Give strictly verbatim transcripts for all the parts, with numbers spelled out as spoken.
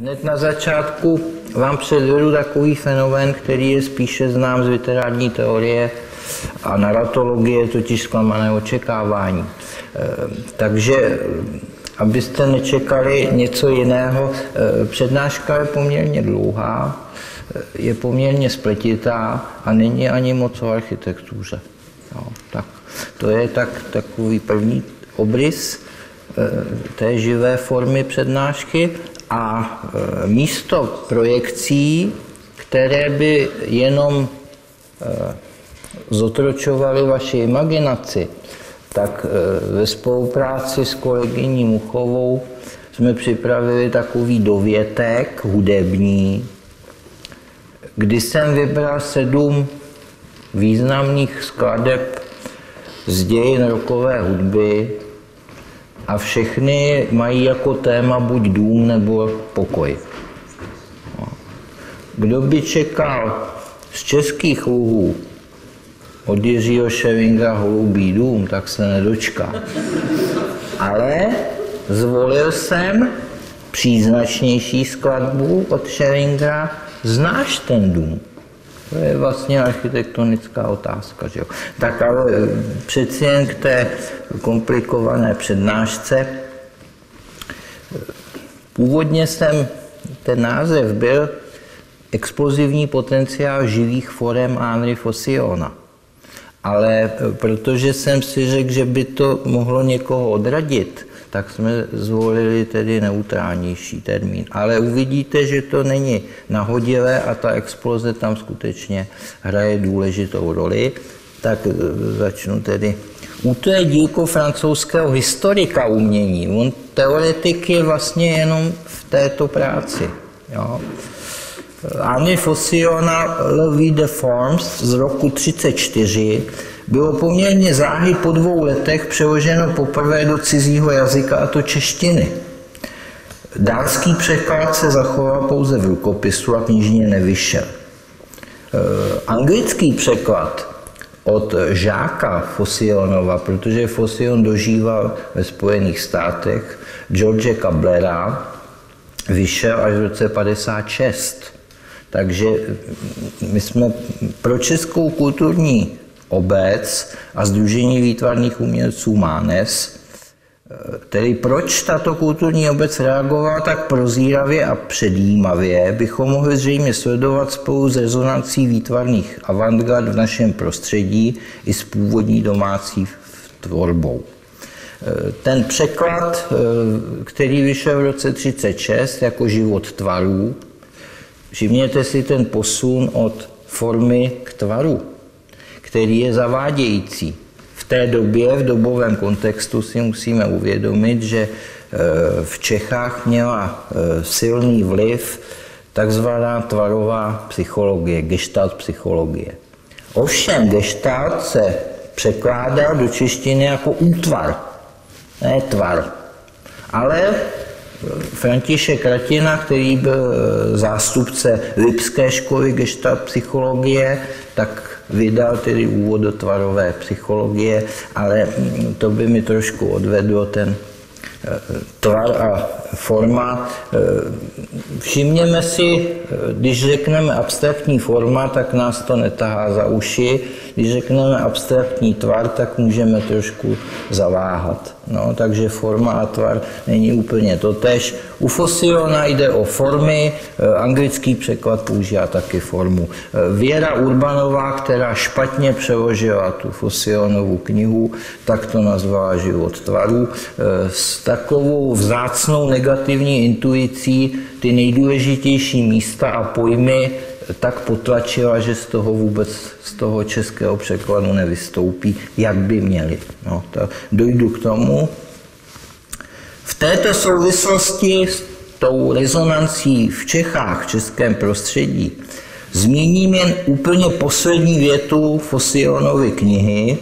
Hned na začátku vám předvedu takový fenomén, který je spíše znám z literární teorie a narratologie, totiž zklamané očekávání. Takže, abyste nečekali něco jiného, přednáška je poměrně dlouhá, je poměrně spletitá a není ani moc o architektuře. No, tak, to je tak, takový první obrys té živé formy přednášky a místo projekcí, které by jenom zotročovaly vaši imaginaci, tak ve spolupráci s kolegyní Muchovou jsme připravili takový dovětek hudební, kdy jsem vybral sedm významných skladeb z dějin rockové hudby a všechny mají jako téma buď dům nebo pokoj. Kdo by čekal z Českých luhů od Jiřího Schellinga Holubý dům, tak se nedočká. Ale zvolil jsem příznačnější skladbu od Schellinga Znáš ten dům? To je vlastně architektonická otázka, že jo? Tak ale přeci jen k té komplikované přednášce. Původně jsem, ten název byl Explozivní potenciál živých forem Henri Fossillona. Ale protože jsem si řekl, že by to mohlo někoho odradit, tak jsme zvolili tedy neutrálnější termín. Ale uvidíte, že to není nahodilé a ta exploze tam skutečně hraje důležitou roli. Tak začnu tedy. To je dílko francouzského historika umění. On teoretik je vlastně jenom v této práci. Jo. Henri Fossillona Le Vie de Formes z roku třicet čtyři bylo poměrně záhy po dvou letech přeloženo poprvé do cizího jazyka, a to češtiny. Dánský překlad se zachoval pouze v rukopisu a knižně nevyšel. Anglický překlad od žáka Fossillonova, protože Fossillon dožíval ve Spojených státech, George Cablera, vyšel až v roce padesát šest. Takže my jsme pro českou kulturní obec a Sdružení výtvarných umělců Mánes, tedy proč tato kulturní obec reagovala tak prozíravě a předjímavě, bychom mohli zřejmě sledovat spolu s rezonancí výtvarných avantgard v našem prostředí i s původní domácí tvorbou. Ten překlad, který vyšel v roce třicet šest jako Život tvarů, všimněte si ten posun od formy k tvaru, který je zavádějící. V té době, v dobovém kontextu si musíme uvědomit, že v Čechách měla silný vliv takzvaná tvarová psychologie, gestalt psychologie. Ovšem gestalt se překládá do češtiny jako útvar, ne tvar. Ale František Ratina, který byl zástupce Lipské školy gestalt psychologie, tak vydal tedy úvod do tvarové psychologie, ale to by mi trošku odvedlo ten tvar a forma. Všimněme si, když řekneme abstraktní forma, tak nás to netahá za uši. Když řekneme abstraktní tvar, tak můžeme trošku zaváhat. No, takže forma a tvar není úplně totéž. U Fossillona jde o formy, anglický překlad používá taky formu. Věra Urbanová, která špatně přeložila tu Fossillonovu knihu, tak to nazvala Život tvarů. S takovou vzácnou negativní intuicí ty nejdůležitější místa a pojmy tak potlačila, že z toho vůbec, z toho českého překladu nevystoupí, jak by měli. No, dojdu k tomu. V této souvislosti s tou rezonancí v Čechách, v českém prostředí, zmíním jen úplně poslední větu Fossillonovy knihy.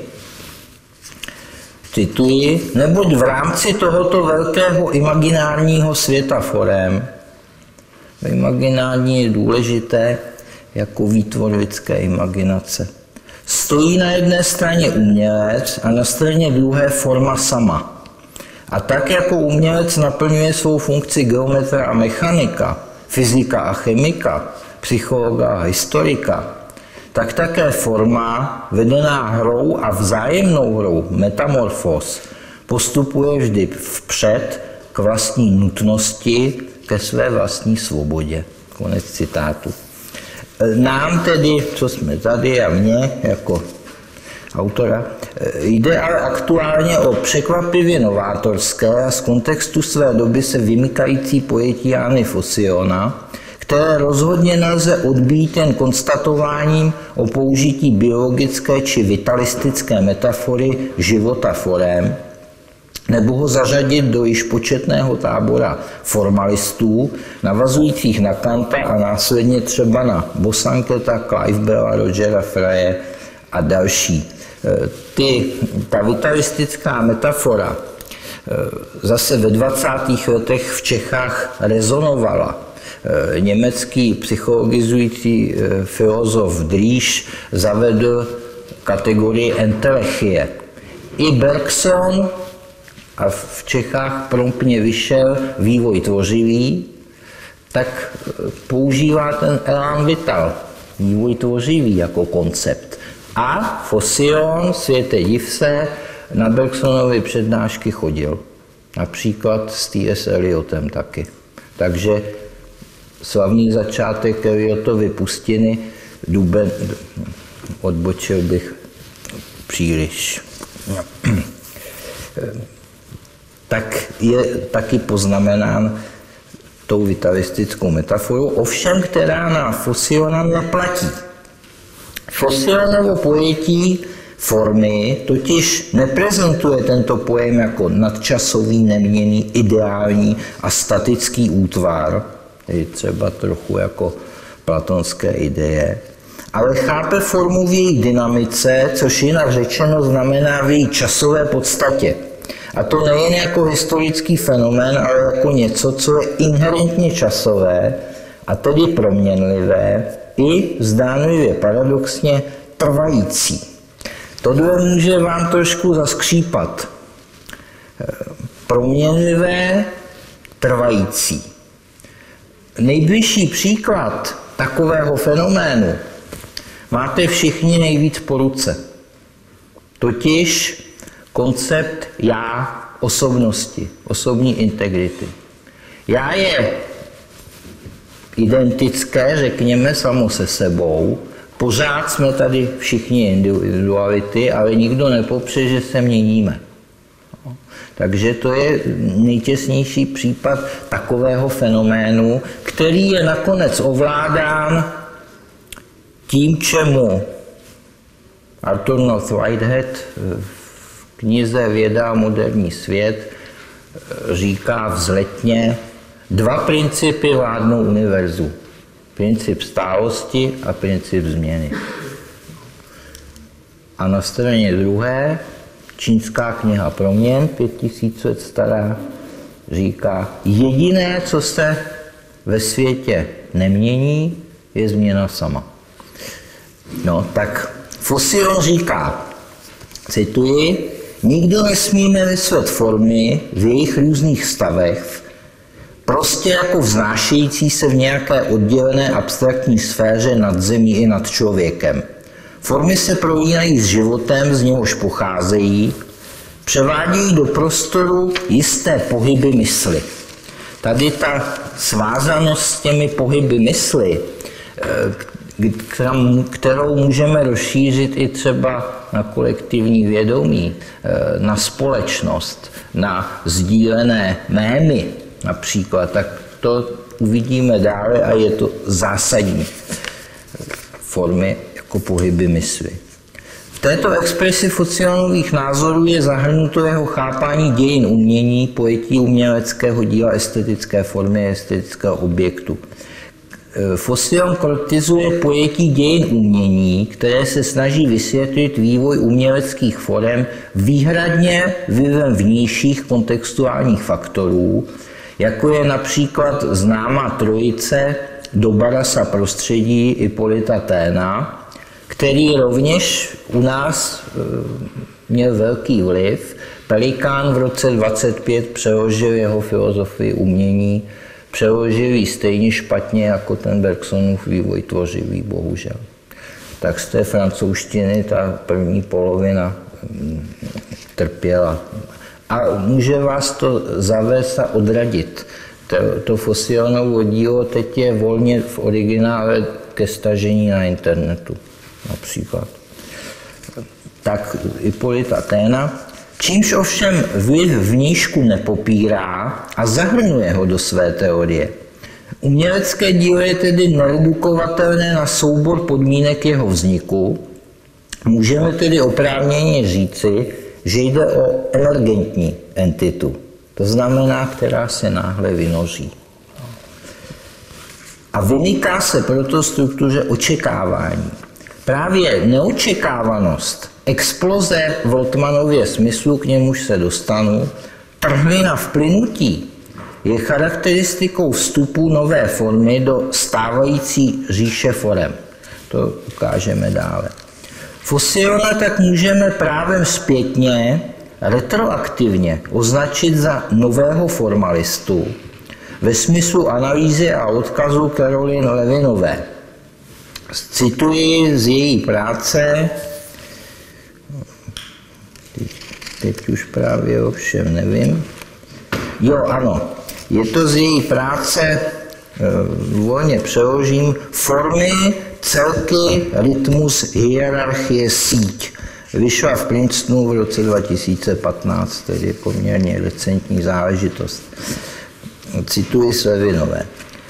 Cituji, neboť v rámci tohoto velkého imaginárního světa forem, imaginární je důležité jako výtvor lidské imaginace, stojí na jedné straně umělec a na straně druhé forma sama. A tak jako umělec naplňuje svou funkci geometra a mechanika, fyzika a chemika, psychologa a historika, tak také forma vedená hrou a vzájemnou hrou metamorfóz postupuje vždy vpřed k vlastní nutnosti, ke své vlastní svobodě. Konec citátu. Nám tedy, co jsme tady a mně jako autora, jde ale aktuálně o překvapivě novátorské a z kontextu své doby se vymykající pojetí Jány Fosiona, které rozhodně nelze odbít jen konstatováním o použití biologické či vitalistické metafory života forem, nebo ho zařadit do již početného tábora formalistů, navazujících na Kanta a následně třeba na Bosanketa, Clivebella, Rogera Fraye a další. Ty, ta vitalistická metafora zase ve dvacátých letech v Čechách rezonovala. Německý psychologizující filozof Driesch zavedl kategorii entelechie. I Bergson, a v Čechách promptně vyšel vývoj tvořivý, tak používá ten elan vital, vývoj tvořivý jako koncept. A Fosion, světe div se, na Bergsonovy přednášky chodil. Například s T S Eliotem taky. Takže slavný začátek Eliotovy Pustiny, duben, odbočil bych příliš. Tak je taky poznamenán tou vitalistickou metaforou, ovšem která na Fosiona neplatí. Fosionovo pojetí formy totiž neprezentuje tento pojem jako nadčasový, neměnný, ideální a statický útvar, tedy třeba trochu jako platonské ideje, ale chápe formu v její dynamice, což jinak řečeno znamená v její časové podstatě. A to nejen jako historický fenomén, ale jako něco, co je inherentně časové a tedy proměnlivé i zdánlivě paradoxně trvající. Tohle může vám trošku zaskřípat. Proměnlivé, trvající. Nejbližší příklad takového fenoménu máte všichni nejvíc po ruce. Totiž koncept já osobnosti, osobní integrity. Já je identické, řekněme, samo se sebou. Pořád jsme tady všichni individuality, ale nikdo nepopře, že se měníme. Takže to je nejtěsnější případ takového fenoménu, který je nakonec ovládán tím, čemu Arthur North Whitehead v knize Věda a moderní svět říká vzletně, dva principy vládnou univerzu. Princip stálosti a princip změny. A na straně druhé čínská kniha Proměn, pět tisíc let stará, říká, jediné, co se ve světě nemění, je změna sama. No, tak Fosion říká, cituji, nikdo nesmíme myslet formy v jejich různých stavech, prostě jako vznášející se v nějaké oddělené abstraktní sféře nad zemí i nad člověkem. Formy se prolínají s životem, z něhož pocházejí, převádějí do prostoru jisté pohyby mysli. Tady ta svázanost s těmi pohyby mysli, kterou můžeme rozšířit i třeba na kolektivní vědomí, na společnost, na sdílené mémy například, tak to uvidíme dále a je to zásadní formy jako pohyby mysli. V této expresi Fosionových názorů je zahrnuto jeho chápání dějin umění, pojetí uměleckého díla, estetické formy, estetického objektu. Fosion kritizuje pojetí dějin umění, které se snaží vysvětlit vývoj uměleckých forem výhradně vlivem vnějších kontextuálních faktorů, jako je například známá trojice do Barasa prostředí Hippolyta Taine, který rovněž u nás měl velký vliv. Pelikán v roce dvacet pět přeložil jeho filozofii umění přeložili stejně špatně jako ten Bergsonův vývoj tvořivý, bohužel. Tak z té francouzštiny ta první polovina trpěla. A může vás to zavést a odradit. To, to Fosionovo dílo teď je volně v originále ke stažení na internetu, například. Tak Hippolyte Athena, čímž ovšem vliv vnějšku nepopírá a zahrnuje ho do své teorie. Umělecké dílo je tedy neredukovatelné na soubor podmínek jeho vzniku. Můžeme tedy oprávněně říci, že jde o emergentní entitu, to znamená, která se náhle vynoří. A vymyká se proto struktuře očekávání. Právě neočekávanost, exploze v Woltmannově smyslu, k němuž se dostanu, trhlina vplynutí, je charakteristikou vstupu nové formy do stávající říše forem. To ukážeme dále. Fosiona tak můžeme právem zpětně, retroaktivně označit za nového formalistu ve smyslu analýzy a odkazu Caroline Levinové. Cituji z její práce, teď už právě ovšem nevím, jo ano, je to z její práce, volně přeložím, formy, celky, rytmus, hierarchie, síť. Vyšla v Princetonu v roce dva tisíce patnáct, tedy poměrně recentní záležitost. Cituji z Levinové.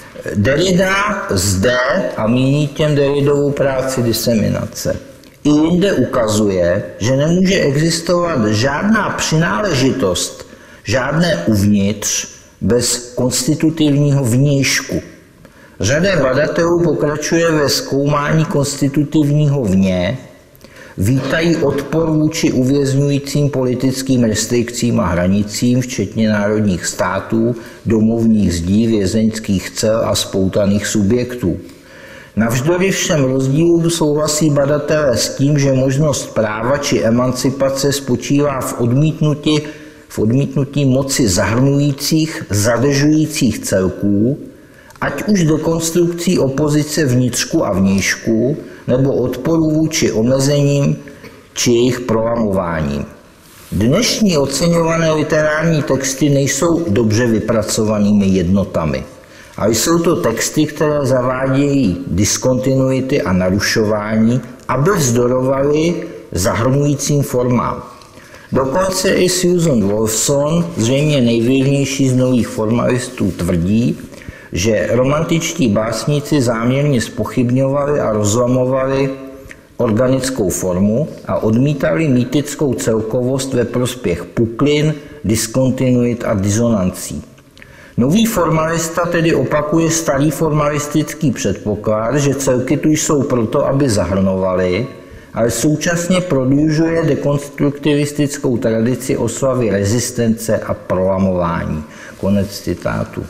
Derrida zde, a míní těm Derridovou práci diseminace, i jinde ukazuje, že nemůže existovat žádná přináležitost, žádné uvnitř, bez konstitutivního vnějšku. Řada badatelů pokračuje ve zkoumání konstitutivního vně, vítají odpor vůči uvězňujícím politickým restrikcím a hranicím, včetně národních států, domovních zdí, vězeňských cel a spoutaných subjektů. Navzdory všem rozdílům souhlasí badatelé s tím, že možnost práva či emancipace spočívá v odmítnutí, v odmítnutí moci zahrnujících, zadržujících celků, ať už dekonstrukcí opozice vnitřku a vnějšku, nebo odporu vůči omezením či jejich prolamováním. Dnešní oceňované literární texty nejsou dobře vypracovanými jednotami, ale jsou to texty, které zavádějí diskontinuity a narušování, aby vzdorovaly zahrnujícím formám. Dokonce i Susan Wolfson, zřejmě nejvlivnější z nových formalistů, tvrdí, že romantičtí básníci záměrně zpochybňovali a rozlamovali organickou formu a odmítali mýtickou celkovost ve prospěch puklin, diskontinuit a disonancí. Nový formalista tedy opakuje starý formalistický předpoklad, že celky tu jsou proto, aby zahrnovaly, ale současně prodlužuje dekonstruktivistickou tradici oslavy rezistence a prolamování. Konec citátu.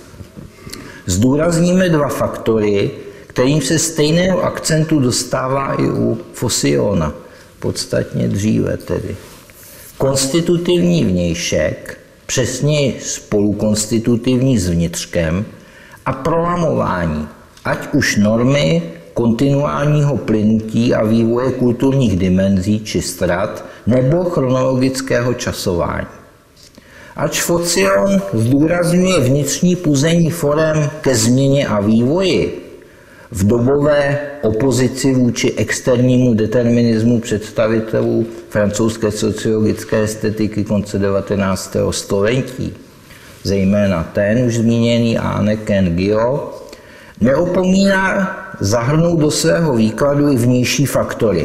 Zdůrazníme dva faktory, kterým se stejného akcentu dostává i u Fosiona, podstatně dříve tedy. Konstitutivní vnějšek, přesněji spolukonstitutivní s vnitřkem, a prolamování, ať už normy kontinuálního plynutí a vývoje kulturních dimenzí či strat nebo chronologického časování. Ač Fosion zdůrazňuje vnitřní puzení forem ke změně a vývoji, v dobové opozici vůči externímu determinismu představitelů francouzské sociologické estetiky konce devatenáctého století, zejména ten už zmíněný Anne Kang-Gio, neopomíná zahrnout do svého výkladu i vnější faktory.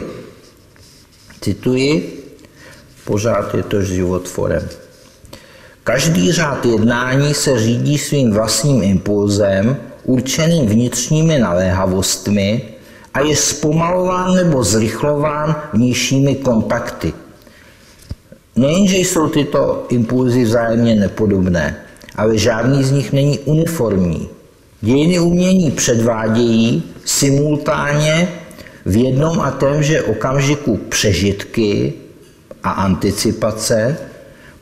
Cituji, pořád je to život forem. Každý řád jednání se řídí svým vlastním impulzem, určeným vnitřními naléhavostmi a je zpomalován nebo zrychlován vnějšími kontakty. Nejenže jsou tyto impulzy vzájemně nepodobné, ale žádný z nich není uniformní. Dějiny umění předvádějí simultánně v jednom a témže okamžiku přežitky a anticipace,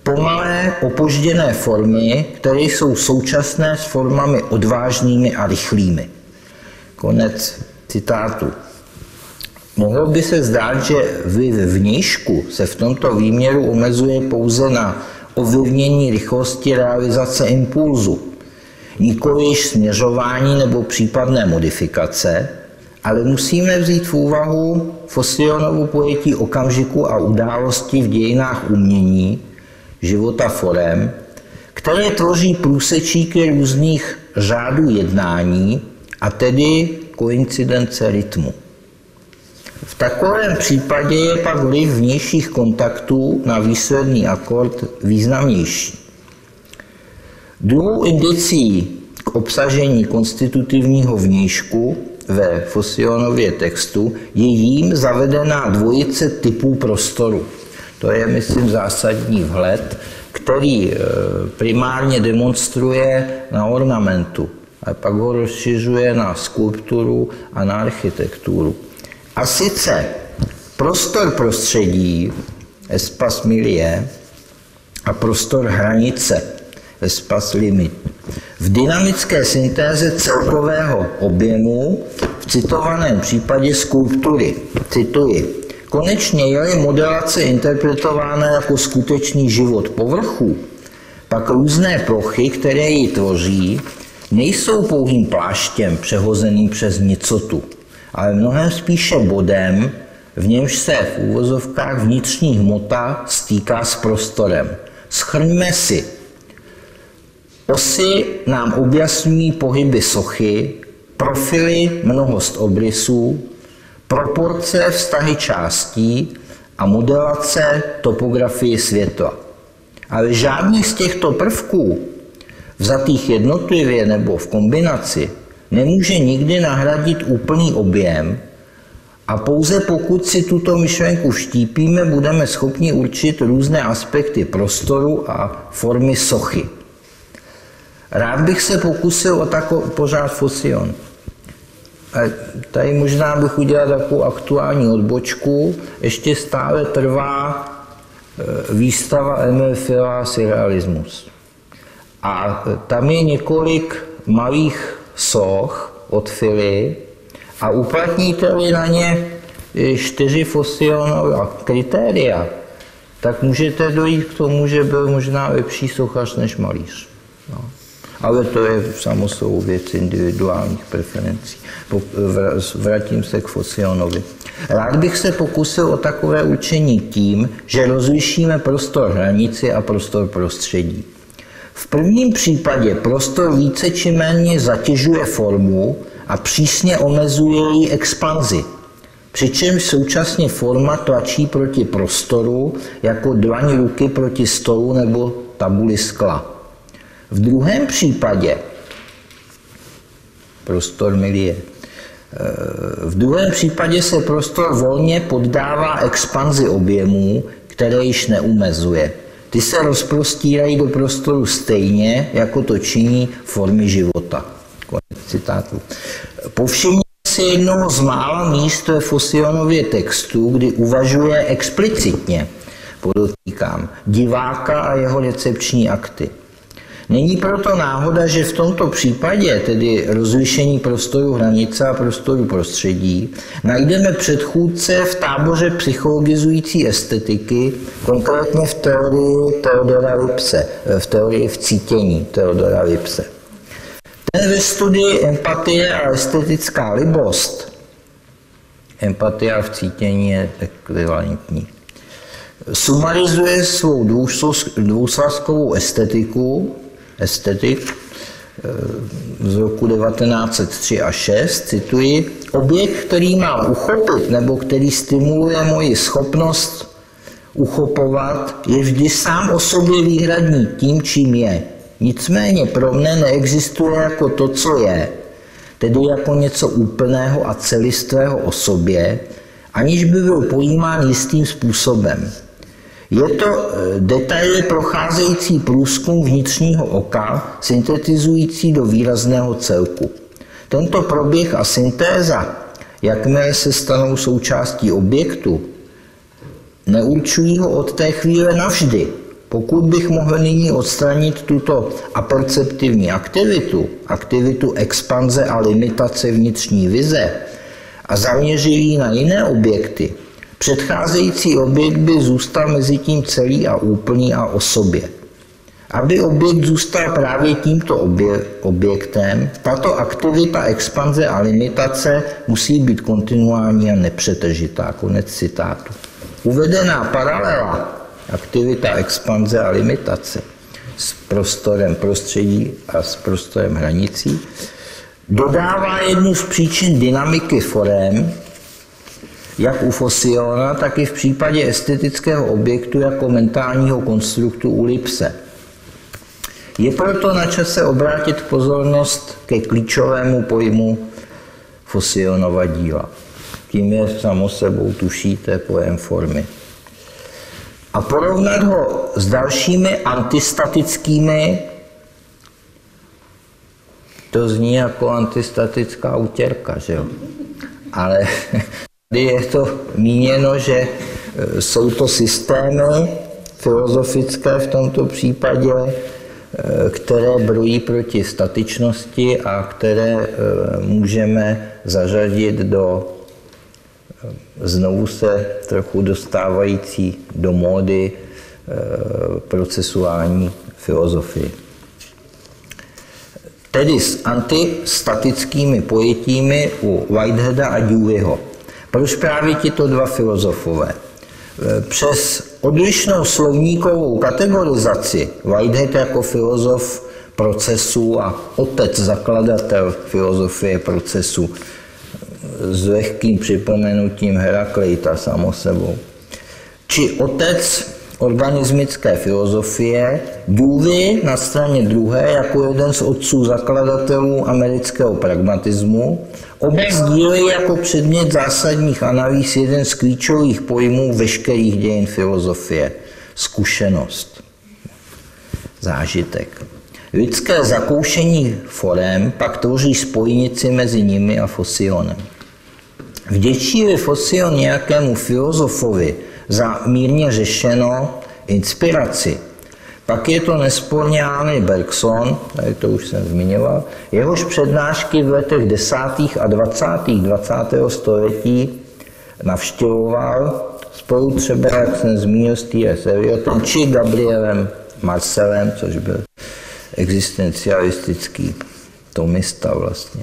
Pomalé, opožděné formy, které jsou současné s formami odvážnými a rychlými. Konec citátu. Mohlo by se zdát, že vliv vnějšku se v tomto výměru omezuje pouze na ovlivnění rychlosti realizace impulzu, nikoliv směřování nebo případné modifikace, ale musíme vzít v úvahu Fossionovo pojetí okamžiku a události v dějinách umění, života forem, které tvoří průsečíky různých řádů jednání, a tedy koincidence rytmu. V takovém případě je pak vliv vnějších kontaktů na výsledný akord významnější. Druhou indicí k obsažení konstitutivního vnějšku ve Fossionově textu je jím zavedená dvojice typů prostoru. To je, myslím, zásadní vhled, který primárně demonstruje na ornamentu, a pak ho rozšiřuje na skulpturu a na architekturu. A sice prostor prostředí, espace milieu, a prostor hranice, espace limit. V dynamické syntéze celkového objemu, v citovaném případě skulptury, cituji, konečně je-li modelace interpretována jako skutečný život povrchu, pak různé plochy, které ji tvoří, nejsou pouhým pláštěm přehozeným přes nicotu, ale mnohem spíše bodem, v němž se v úvozovkách vnitřní hmota stýká s prostorem. Shrňme si. Osy nám objasňují pohyby sochy, profily, mnohost obrysů, proporce, vztahy částí a modelace topografie světla. Ale žádný z těchto prvků, vzatých jednotlivě nebo v kombinaci, nemůže nikdy nahradit úplný objem, a pouze pokud si tuto myšlenku vštípíme, budeme schopni určit různé aspekty prostoru a formy sochy. Rád bych se pokusil o takový pořád Fossion. Tady možná bych udělal takovou aktuální odbočku. Ještě stále trvá výstava Emile Fila Surrealismus. A tam je několik malých soch od Fily a uplatníte-li na ně čtyři Fossionova kritéria, tak můžete dojít k tomu, že byl možná lepší sochař než malíř. No. Ale to je samosou věc individuálních preferencí. Vrátím se k Fossionovi. Rád bych se pokusil o takové učení tím, že rozlišíme prostor hranici a prostor prostředí. V prvním případě prostor více či méně zatěžuje formu a přísně omezuje její expanzi, přičemž současně forma tlačí proti prostoru jako dlaň ruky proti stolu nebo tabuli skla. V druhém případě prostor milieu. V druhém případě se prostor volně poddává expanzi objemů, které již neumezuje. Ty se rozprostírají do prostoru stejně, jako to činí formy života. Konec citátu. Povšimněte si jednoho z mála míst ve Fossionově textu, kdy uvažuje explicitně, podotýkám, diváka a jeho recepční akty. Není proto náhoda, že v tomto případě, tedy rozlišení prostoru hranice a prostoru prostředí, najdeme předchůdce v táboře psychologizující estetiky, konkrétně v teorii Theodora Lipse, v teorii vcítění Theodora Lipse. Ten ve studii Empatie a estetická libost, empatie a vcítění je ekvivalentní, sumarizuje svou dvousvazkovou estetiku, estetik z roku devatenáct set tři a šest, cituji, objekt, který mám uchopit nebo který stimuluje moji schopnost uchopovat, je vždy sám o sobě výhradní tím, čím je. Nicméně pro mne neexistuje jako to, co je, tedy jako něco úplného a celistvého o sobě, aniž by byl pojímán jistým způsobem. Je to detailně procházející průzkum vnitřního oka, syntetizující do výrazného celku. Tento proběh a syntéza, jakmile se stanou součástí objektu, neurčují ho od té chvíle navždy. Pokud bych mohl nyní odstranit tuto aperceptivní aktivitu, aktivitu expanze a limitace vnitřní vize a zaměřil ji na jiné objekty, předcházející objekt by zůstal mezi tím celý a úplný a o sobě. Aby objekt zůstal právě tímto objektem, tato aktivita expanze a limitace musí být kontinuální a nepřetržitá. Konec citátu. Uvedená paralela, aktivita expanze a limitace s prostorem prostředí a s prostorem hranicí, dodává jednu z příčin dynamiky forem, jak u Fosiona, tak i v případě estetického objektu jako mentálního konstruktu u Lipse. Je proto na čase obrátit pozornost ke klíčovému pojmu Fosionova díla. Tím je samo sebou, tušíte, pojem formy. A porovnat ho s dalšími antistatickými, to zní jako antistatická utěrka, že jo? Ale tady je to míněno, že jsou to systémy filozofické v tomto případě, které brojí proti statičnosti a které můžeme zařadit do znovu se trochu dostávající do módy procesuální filozofii. Tedy s antistatickými pojetími u Whiteheada a Deweyho. Proč právě tito dva filozofové? Přes odlišnou slovníkovou kategorizaci Whitehead jako filozof procesu a otec, zakladatel filozofie procesu s lehkým připomenutím Herakleita samo sebou, či otec organismické filozofie, Dewey na straně druhé jako jeden z otců zakladatelů amerického pragmatismu, oba sdílejí jako předmět zásadních analýz jeden z klíčových pojmů veškerých dějin filozofie – zkušenost, zážitek. Lidské zakoušení forem pak tvoří spojnici mezi nimi a Fosionem. Vděčí-li Fosion nějakému filozofovi za mírně řešeno inspiraci, pak je to nesporně Henri Bergson, tady to už jsem zmiňoval, jehož přednášky v letech desátých a dvacátých dvacátého století navštěvoval spolu třeba, jak jsem zmínil, s T S Eliotem či Gabrielem Marcelem, což byl existencialistický tomista vlastně,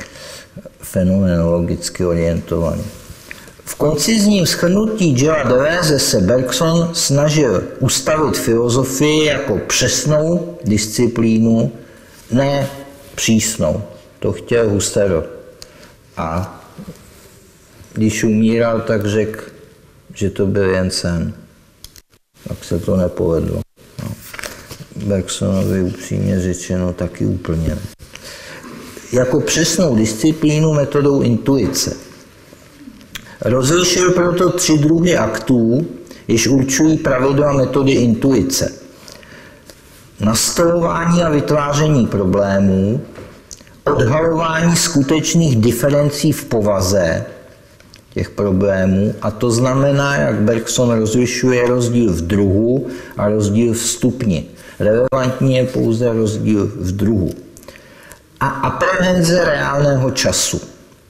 fenomenologicky orientovaný. V koncizním shrnutí Joa Deleuze se Bergson snažil ustavit filozofii jako přesnou disciplínu, ne přísnou. To chtěl Husserl. A když umíral, tak řekl, že to byl jen sen. Tak se to nepovedlo. No. Bergsonovi upřímně řečeno taky úplně ne. Jako přesnou disciplínu metodou intuice. Rozlišil proto tři druhy aktů, jež určují pravidla metody intuice. Nastolování a vytváření problémů, odhalování skutečných diferencí v povaze těch problémů, a to znamená, jak Bergson rozlišuje rozdíl v druhu a rozdíl v stupni. Relevantní je pouze rozdíl v druhu. A aprehenze reálného času.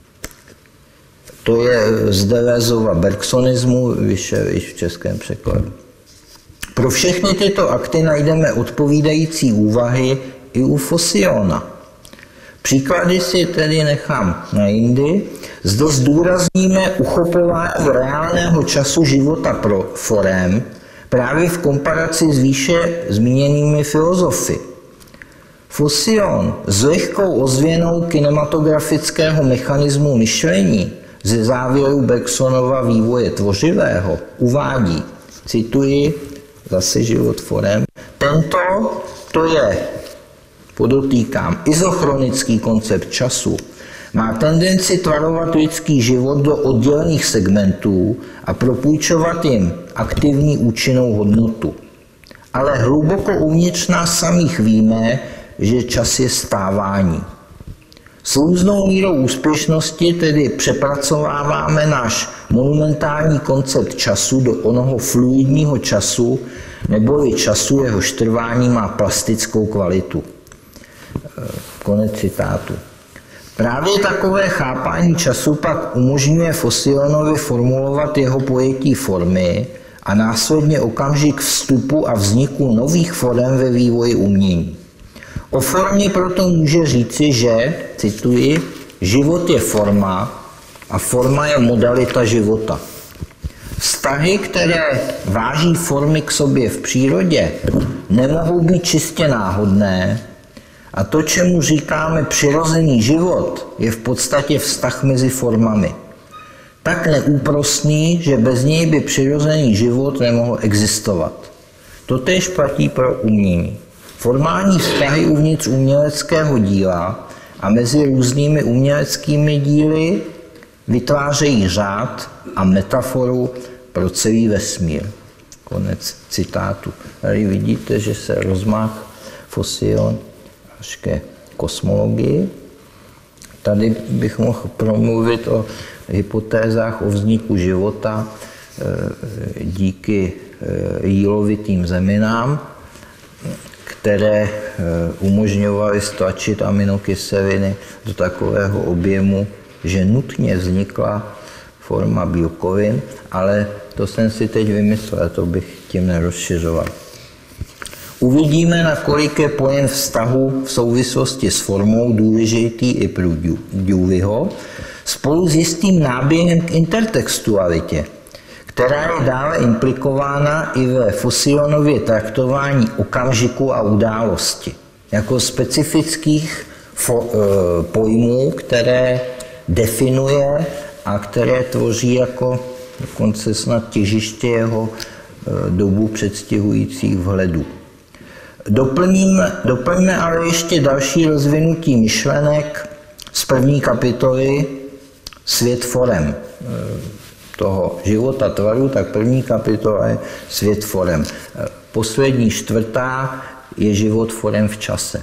To je z Deleuzeova bergsonismu, vyšel již v českém překladu. Pro všechny tyto akty najdeme odpovídající úvahy i u Fosiona. Příklady si tedy nechám na jindy. Zde zdůrazníme uchopování reálného času života pro forem právě v komparaci s výše zmíněnými filozofy. Fosion s lehkou ozvěnou kinematografického mechanismu myšlení ze závěru Bergsonova vývoje tvořivého uvádí, cituji, zase život forem, tento, to je, podotýkám, izochronický koncept času, má tendenci tvarovat lidský život do oddělených segmentů a propůjčovat jim aktivní účinnou hodnotu. Ale hluboko uvnitř nás samých víme, že čas je stávání. S různou mírou úspěšnosti tedy přepracováváme náš monumentální koncept času do onoho fluidního času, neboli času, jehož trvání má plastickou kvalitu. Konec citátu. Právě takové chápání času pak umožňuje Fossionovi formulovat jeho pojetí formy a následně okamžik vstupu a vzniku nových forem ve vývoji umění. O formě proto může říci, že, cituji, život je forma a forma je modalita života. Vztahy, které váží formy k sobě v přírodě, nemohou být čistě náhodné a to, čemu říkáme přirozený život, je v podstatě vztah mezi formami. Tak neúprosný, že bez něj by přirozený život nemohl existovat. Totéž platí pro umění. Formální vztahy uvnitř uměleckého díla a mezi různými uměleckými díly vytvářejí řád a metaforu pro celý vesmír. Konec citátu. Tady vidíte, že se rozmáh Fossion až ke kosmologii. Tady bych mohl promluvit o hypotézách o vzniku života díky jílovitým zeminám, které umožňovaly stlačit aminokyseliny do takového objemu, že nutně vznikla forma bílkovin, ale to jsem si teď vymyslel, to bych tím nerozšiřoval. Uvidíme, nakolik je pojem vztahu v souvislosti s formou důležitý i pro Deweyho, spolu s jistým náběhem k intertextualitě, která je dále implikována i ve Fossionově traktování okamžiku a události, jako specifických pojmů, které definuje a které tvoří jako dokonce snad těžiště jeho dobu předstihujících vhledů. Doplníme, doplníme ale ještě další rozvinutí myšlenek z první kapitoly Svět forem toho života tvaru, tak první kapitola je Svět forem. Poslední čtvrtá je život forem v čase.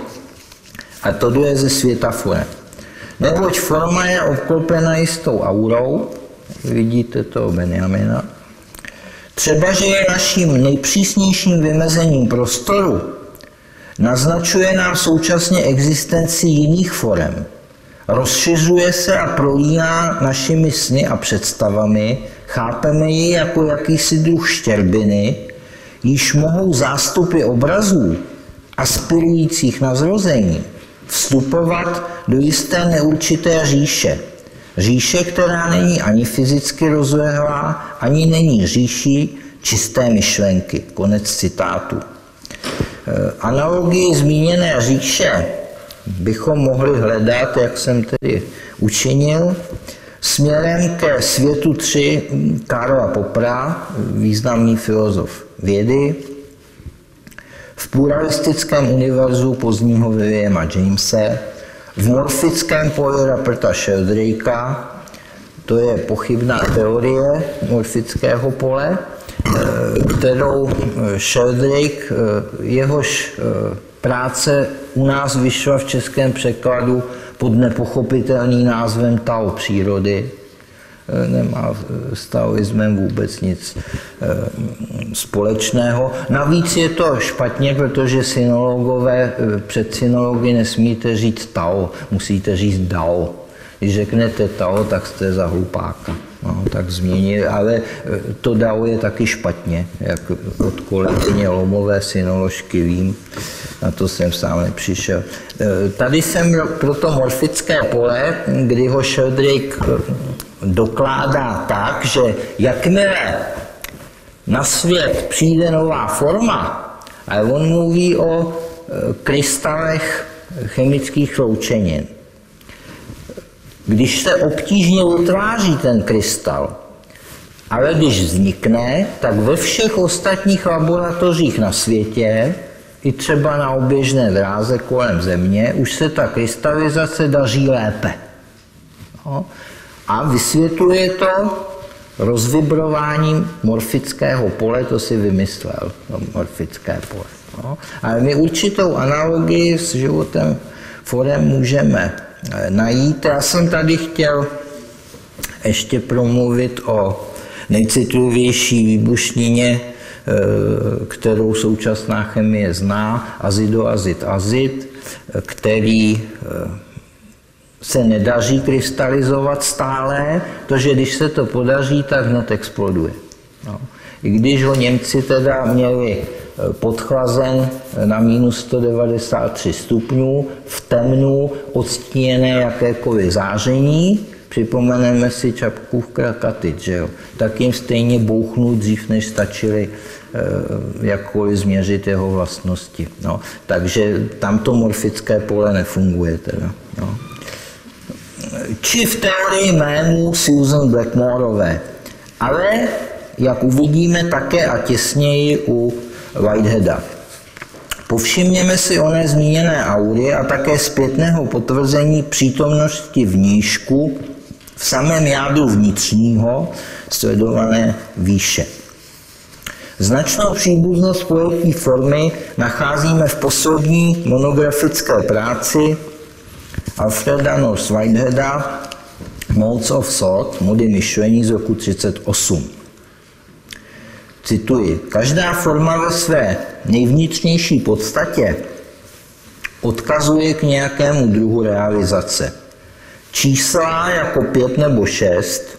A to je ze světa forem. Neboť forma je obklopena jistou aurou, vidíte to u Benjamina, třeba, že je naším nejpřísnějším vymezením prostoru, naznačuje nám současně existenci jiných forem. Rozšiřuje se a prolíná našimi sny a představami, chápeme ji jako jakýsi druh štěrbiny, již mohou zástupy obrazů aspirujících na zrození vstupovat do jisté neurčité říše. Říše, která není ani fyzicky rozlehlá, ani není říší čisté myšlenky. Konec citátu. Analogii zmíněné říše bychom mohli hledat, jak jsem tedy učinil, směrem ke světu tři Karla Poppera, významný filozof vědy, v pluralistickém univerzu pozdního Williama Jamese, v morfickém poli Ruperta Sheldrake'a, to je pochybná teorie morfického pole, kterou Sheldrake, jehož práce u nás vyšla v českém překladu pod nepochopitelným názvem Tao přírody, nemá s taoismem vůbec nic společného. Navíc je to špatně, protože synologové, před synology nesmíte říct Tao, musíte říct Dao. Když řeknete Tao, tak jste za hlupáka. No, tak změnili, ale to Dao je taky špatně, jak od kolegyně Lomové synoložky vím, na to jsem sám nepřišel. Tady jsem pro to morfické pole, kdy ho Sheldrake dokládá tak, že jakmile na svět přijde nová forma, ale on mluví o krystalech chemických sloučenin. Když se obtížně utváří ten krystal, ale když vznikne, tak ve všech ostatních laboratořích na světě, i třeba na oběžné dráze kolem Země, už se ta krystalizace daří lépe. No. A vysvětluje to rozvibrováním morfického pole, to si vymyslel, no, morfické pole. No. Ale my určitou analogii s životem forem můžeme najít. Já jsem tady chtěl ještě promluvit o nejcitlivější výbušnině kterou současná chemie zná, azidoazid azid, který se nedaří krystalizovat stále, protože když se to podaří, tak hned exploduje. No. I když ho Němci teda měli podchlazen na minus sto devadesát tři stupňů, v temnu, odstíněné jakékoliv záření, připomeneme si Čapkův Krakatit, že jo? Tak jim stejně bouchnout dřív, než stačili e, jakkoliv změřit jeho vlastnosti. No. Takže tam to morfické pole nefunguje teda. No. Či v teorii jménu Susan Blackmoreové. Ale, jak uvidíme, také a těsněji u Whiteheada. Povšimněme si oné zmíněné aury a také zpětného potvrzení přítomnosti vnějšku v samém jádru vnitřního, sledované výše. Značnou příbuznost pojetí formy nacházíme v poslední monografické práci Alfreda North Whiteheada Modes of Thought, mody myšlení z roku třicet osm. Cituji, každá forma ve své nejvnitřnější podstatě odkazuje k nějakému druhu realizace. Čísla jako pět nebo šest,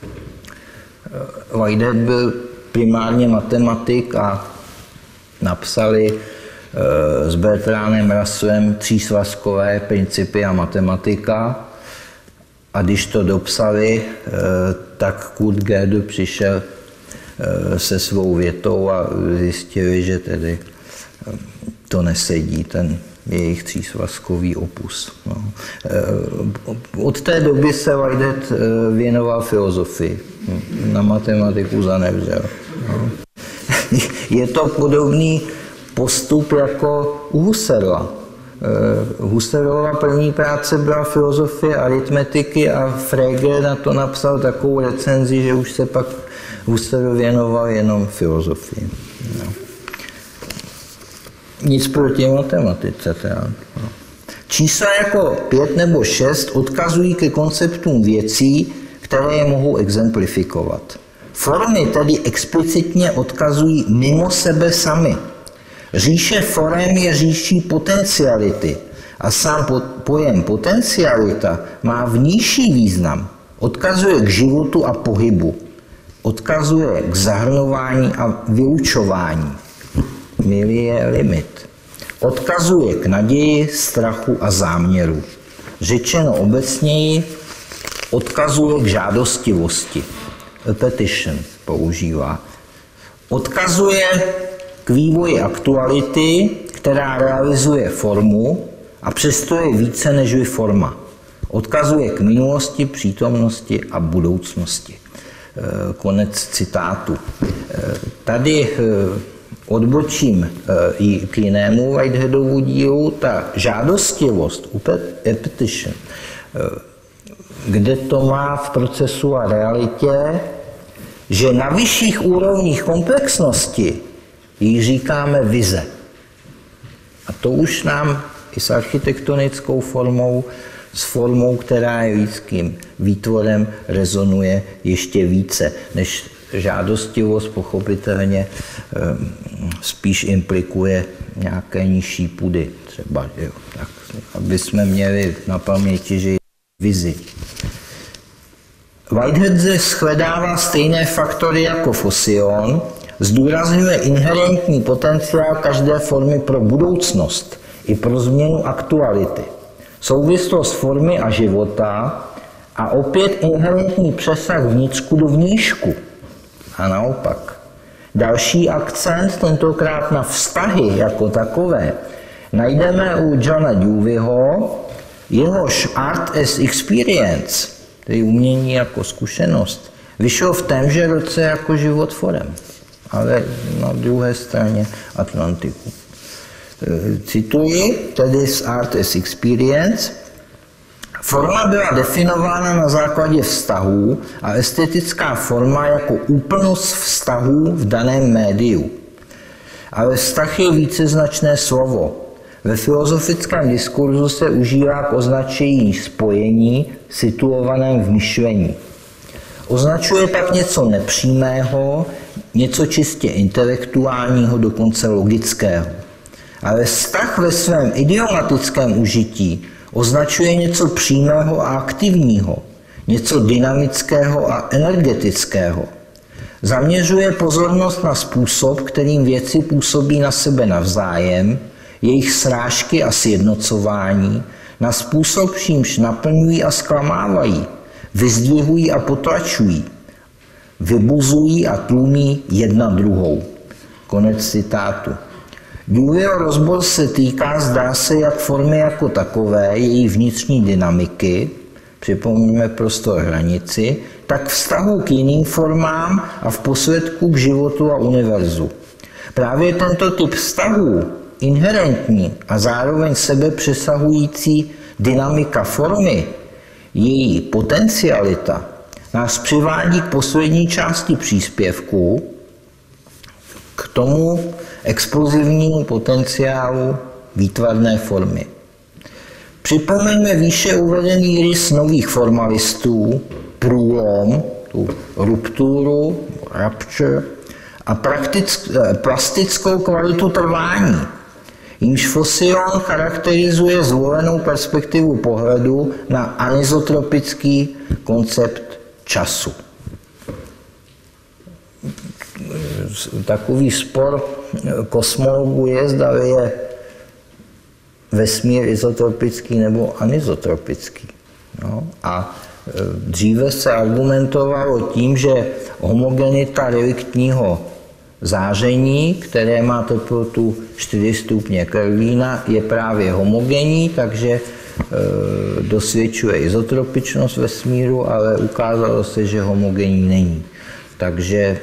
Whitehead byl primárně matematik a napsali s Bertrandem Russellem třísvazkové principy a matematika. A když to dopsali, tak Kurt Gödel přišel se svou větou a zjistili, že tedy to nesedí, ten jejich třísvazkový opus. No. Od té doby se Whitehead věnoval filozofii, na matematiku zanevřel. No. Je to podobný postup jako u Husserla. Husserlova první práce byla filozofie aritmetiky a Frege na to napsal takovou recenzi, že už se pak Husserl věnoval jenom filozofii. No. Nic proti matematice. Teda. No. Čísla jako pět nebo šest odkazují ke konceptům věcí, které je mohou exemplifikovat. Formy tedy explicitně odkazují mimo sebe sami. Říše forem je říší potenciality a sám pojem potencialita má vnější význam. Odkazuje k životu a pohybu. Odkazuje k zahrnování a vyučování. Milie limit. Odkazuje k naději, strachu a záměru. Řečeno obecněji, odkazuje k žádostivosti. A petition používá. Odkazuje k vývoji aktuality, která realizuje formu a přesto je více než forma. Odkazuje k minulosti, přítomnosti a budoucnosti. Konec citátu. Tady odbočím i k jinému Whiteheadovu dílu, ta žádostivost, petition, kde to má v procesu a realitě, že na vyšších úrovních komplexnosti jí říkáme vize. A to už nám i s architektonickou formou, s formou, která je lidským výtvorem, rezonuje ještě více, než žádostivost pochopitelně spíš implikuje nějaké nižší půdy třeba, jo. Tak, aby jsme měli na paměti, že je vizi. Whitehead zde shledává stejné faktory jako Phocion, zdůrazňuje inherentní potenciál každé formy pro budoucnost i pro změnu aktuality, souvislost formy a života a opět inherentní přesah vnitřku do vnížku. A naopak. Další akcent, tentokrát na vztahy jako takové, najdeme u Johna Deweyho, jehož art as experience, tedy umění jako zkušenost, vyšel v témže roce jako život forem, ale na druhé straně Atlantiku. Cituji, tedy z art as experience, forma byla definována na základě vztahů a estetická forma jako úplnost vztahů v daném médiu. Ale vztah je víceznačné slovo. Ve filozofickém diskurzu se užívá k označení spojení situovaném v myšlení. Označuje tak něco nepřímého, něco čistě intelektuálního, dokonce logického. Ale vztah ve svém idiomatickém užití označuje něco přímého a aktivního, něco dynamického a energetického. Zaměřuje pozornost na způsob, kterým věci působí na sebe navzájem, jejich srážky a sjednocování, na způsob, čímž naplňují a zklamávají, vyzdvihují a potlačují, vybuzují a tlumí jedna druhou. Konec citátu. Juliův rozbor se týká, zdá se, jak formy jako takové, její vnitřní dynamiky, připomínáme prostor hranici, tak vztahu k jiným formám a v posledku k životu a univerzu. Právě tento typ vztahů, inherentní a zároveň sebe přesahující dynamika formy, její potencialita, nás přivádí k poslední části příspěvku, k tomu explozivnímu potenciálu výtvarné formy. Připomeňme výše uvedený rys nových formalistů, průlom, tu rupturu, rupture, a plastickou kvalitu trvání, jímž Phocion charakterizuje zvolenou perspektivu pohledu na anizotropický koncept času. Takový spor kosmologů je, zda je vesmír izotropický nebo anizotropický. No, a dříve se argumentovalo tím, že homogenita reliktního záření, které má teplotu čtyři stupně Kelvina, je právě homogenní, takže e, dosvědčuje izotropičnost vesmíru, ale ukázalo se, že homogenní není. Takže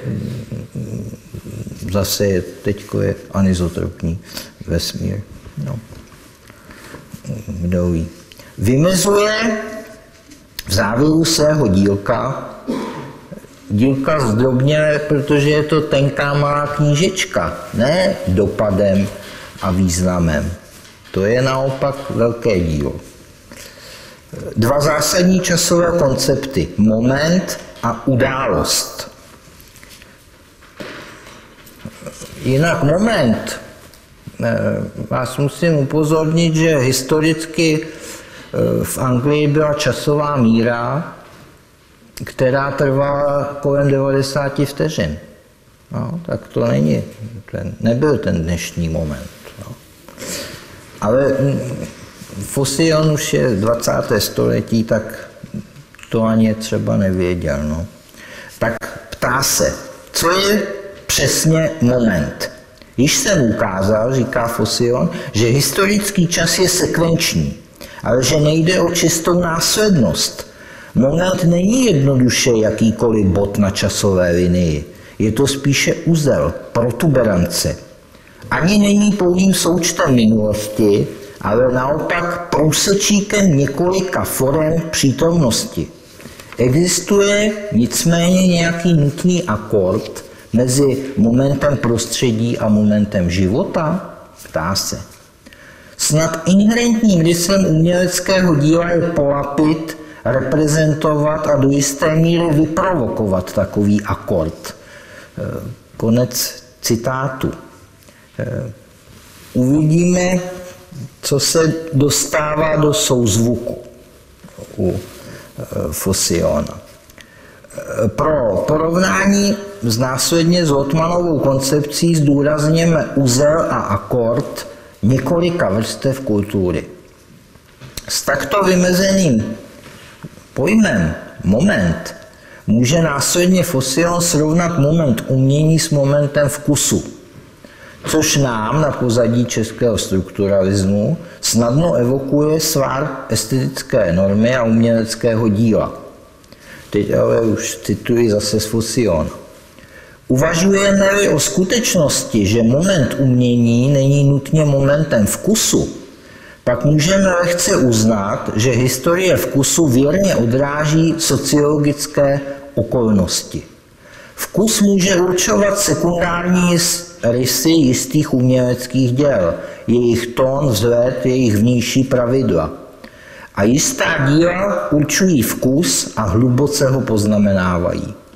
zase je, teďko je anizotropní vesmír. No. Kdo ví. Vymezuje v závěru svého dílka, dílka zdrobněle, protože je to tenká malá knížečka, ne dopadem a významem. To je naopak velké dílo. Dva zásadní časové koncepty, moment a událost. Jinak moment, vás musím upozornit, že historicky v Anglii byla časová míra, která trvala kolem devadesát vteřin. No, tak to není, ten, nebyl ten dnešní moment. No. Ale Phocion už je dvacáté století, tak to ani třeba nevěděl. No. Tak ptá se, co je přesně moment? Již jsem ukázal, říká Phocion, že historický čas je sekvenční, ale že nejde o čistou následnost. Moment není jednoduše jakýkoliv bod na časové linii. Je to spíše uzel, protuberance. Ani není pouhým součtem minulosti, ale naopak průsečíkem několika forem přítomnosti. Existuje nicméně nějaký nutný akord mezi momentem prostředí a momentem života? Ptá se. Snad inherentním rysem uměleckého díla je polapit, reprezentovat a do jisté míry vyprovokovat takový akord. Konec citátu. Uvidíme, co se dostává do souzvuku u Phociona. Pro porovnání s následně s Lotmanovou koncepcí zdůrazněme uzel a akord několika vrstev kultury. S takto vymezeným pojmem moment může následně Phocion srovnat moment umění s momentem vkusu, což nám na pozadí českého strukturalismu snadno evokuje svar estetické normy a uměleckého díla. Teď ale už cituji zase z Phociona. Uvažujeme-li o skutečnosti, že moment umění není nutně momentem vkusu, pak můžeme lehce uznat, že historie vkusu věrně odráží sociologické okolnosti. Vkus může určovat sekundární rysy jistých uměleckých děl, jejich tón, vzhled, jejich vnější pravidla. A jistá díla určují vkus a hluboce ho poznamenávají.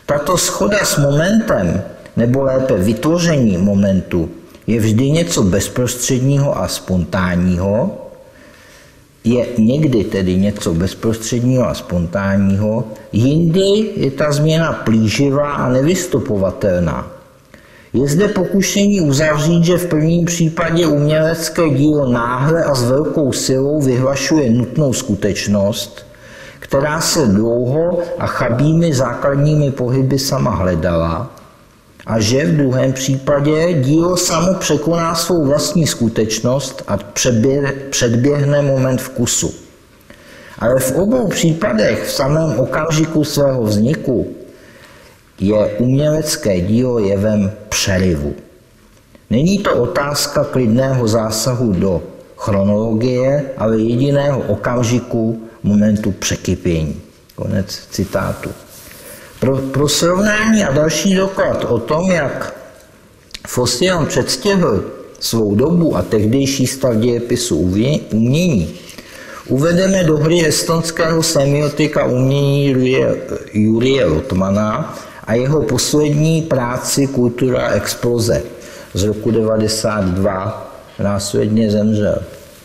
Tato shoda s momentem, nebo lépe vytvoření momentu, je vždy něco bezprostředního a spontánního, je někdy tedy něco bezprostředního a spontánního, jindy je ta změna plíživá a nevystupovatelná. Je zde pokušení uzavřít, že v prvním případě umělecké dílo náhle a s velkou silou vyhlašuje nutnou skutečnost, která se dlouho a chabými základními pohyby sama hledala, a že v druhém případě dílo samo překoná svou vlastní skutečnost a předběhne moment vkusu. Ale v obou případech v samém okamžiku svého vzniku je umělecké dílo jevem přerivu. Není to otázka klidného zásahu do chronologie, ale jediného okamžiku, momentu překypění. Konec citátu. Pro, pro srovnání a další doklad o tom, jak Phocion předstihl svou dobu a tehdejší stav dějepisu umění, uvedeme do hry estonského semiotika umění Jurie Rotmana a jeho poslední práci Kultura exploze z roku devadesát dva, následně zemřel.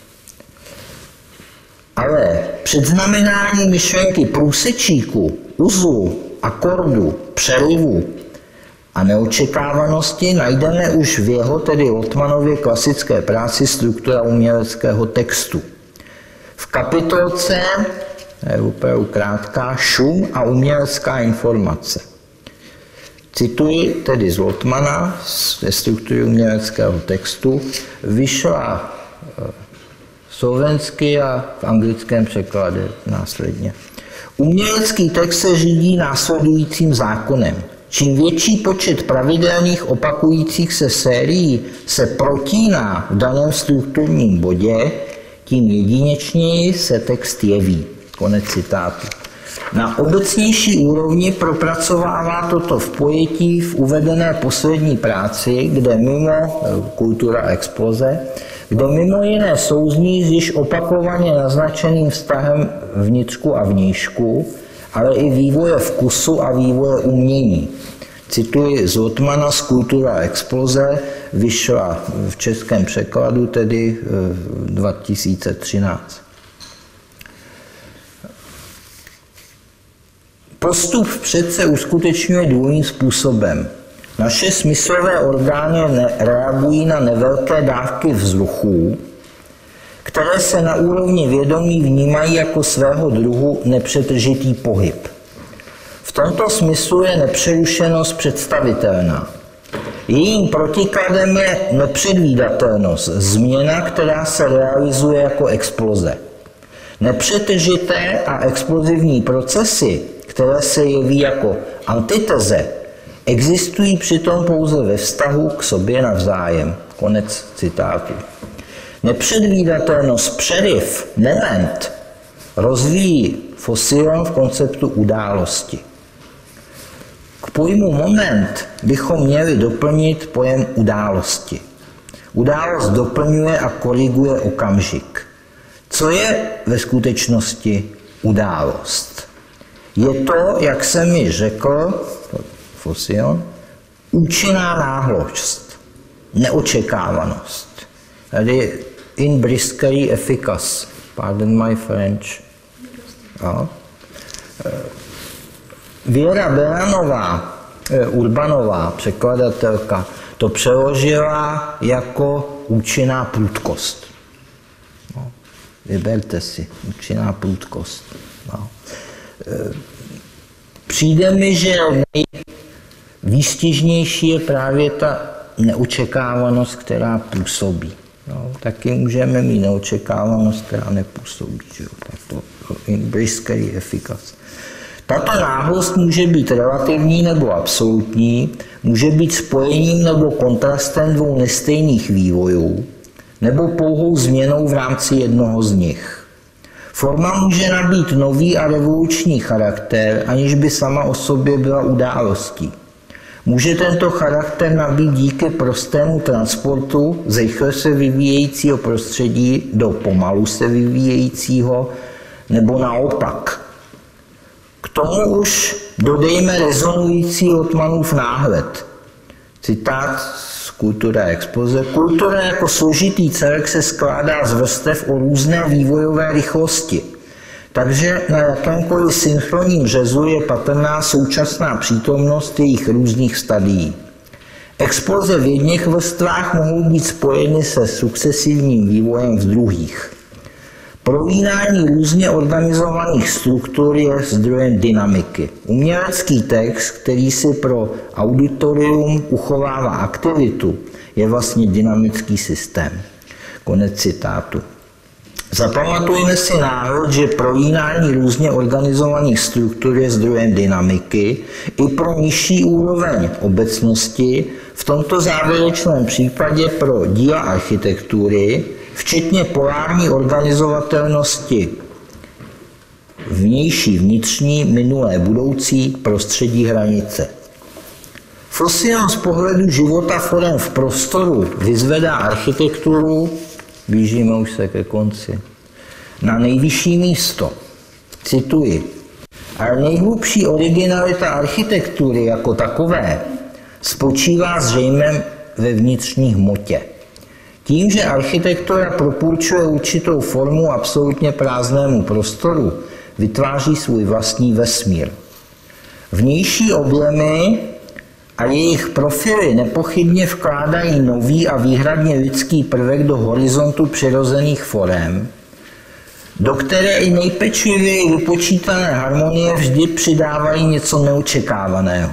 Ale předznamenání myšlenky průsečíku, uzlu, akordu, přelivu a neočekávanosti najdeme už v jeho, tedy Rotmanově klasické práci Struktura uměleckého textu. V kapitolce, je opravdu krátká, Šum a umělecká informace. Cituji tedy z Rotmana, ze Struktury uměleckého textu, vyšla slovensky a v anglickém překladu následně. Umělecký text se řídí následujícím zákonem. Čím větší počet pravidelných opakujících se sérií se protíná v daném strukturním bodě, tím jedinečněji se text jeví. Konec citátu. Na obecnější úrovni propracovává toto v pojetí v uvedené poslední práci, kde mimo Kultura exploze, kde mimo jiné souzní s již opakovaně naznačeným vztahem vnitřku a vnějšku, ale i vývoje vkusu a vývoje umění. Cituji z Rotmana z Kultura exploze, vyšla v českém překladu tedy dva tisíce třináct. Postup vpřed se uskutečňuje dvojím způsobem. Naše smyslové orgány reagují na nevelké dávky vzruchů, které se na úrovni vědomí vnímají jako svého druhu nepřetržitý pohyb. V tomto smyslu je nepřerušenost představitelná. Jejím protikladem je nepředvídatelnost, změna, která se realizuje jako exploze. Nepřetržité a explozivní procesy, které se jeví jako antiteze, existují přitom pouze ve vztahu k sobě navzájem. Konec citátu. Nepředvídatelnost, přeriv, moment rozvíjí Phocion v konceptu události. K pojmu moment bychom měli doplnit pojem události. Událost doplňuje a koriguje okamžik. Co je ve skutečnosti událost? Je to, jak jsem mi řekl, Phocion, účinná náhlost, neočekávanost. Tady in briskerie efficace, pardon my French. Jo. Věra Beranová, Urbanová, překladatelka, to přeložila jako účinná prudkost. No, vyberte si, účinná prudkost. No. Přijde mi, že nejvýstižnější je právě ta neočekávanost, která působí. No, taky můžeme mít neočekávanost, která nepůsobí. Že? Tak to in briskerie efficace. Tato náhlost může být relativní nebo absolutní, může být spojením nebo kontrastem dvou nestejných vývojů, nebo pouhou změnou v rámci jednoho z nich. Forma může nabít nový a revoluční charakter, aniž by sama o sobě byla událostí. Může tento charakter nabít díky prostému transportu z rychle se vyvíjejícího prostředí do pomalu se vyvíjejícího, nebo naopak. K tomu už Dodejme rezonující Lotmanův náhled. Citát z Kultura expoze. Kultura jako složitý celek se skládá z vrstev o různé vývojové rychlosti. Takže na jakémkoliv synchronním řezu je patrná současná přítomnost jejich různých stadií. Exploze v jedných vrstvách mohou být spojeny se sukcesivním vývojem v druhých. Prolínání různě organizovaných struktur je zdrojem dynamiky. Umělecký text, který si pro auditorium uchovává aktivitu, je vlastně dynamický systém. Konec citátu. Zapamatujme si náhled, že prolínání různě organizovaných struktur je zdrojem dynamiky i pro nižší úroveň obecnosti, v tomto závěrečném případě pro díla architektury, včetně polární organizovatelnosti vnější, vnitřní, minulé, budoucí, prostředí, hranice. Fosil z pohledu života forem v prostoru vyzvedá architekturu, blížíme už se ke konci, na nejvyšší místo. Cituji. Ale nejhlubší originalita architektury jako takové spočívá zřejmě ve vnitřní hmotě. Tím, že architektura propůjčuje určitou formu absolutně prázdnému prostoru, vytváří svůj vlastní vesmír. Vnější objemy a jejich profily nepochybně vkládají nový a výhradně lidský prvek do horizontu přirozených forem, do které i nejpečlivěji vypočítané harmonie vždy přidávají něco neočekávaného.